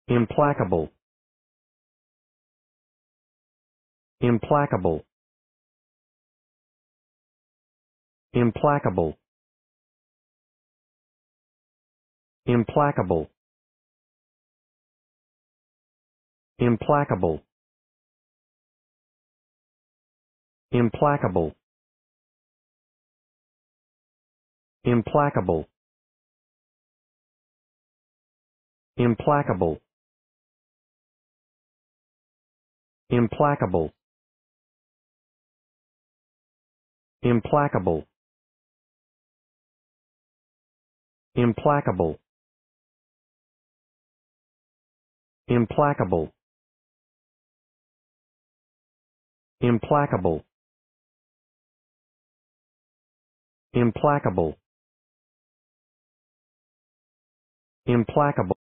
implacable, implacable, implacable, implacable, implacable, implacable, implacable, implacable, implacable, implacable, implacable, implacable, implacable, implacable, implacable.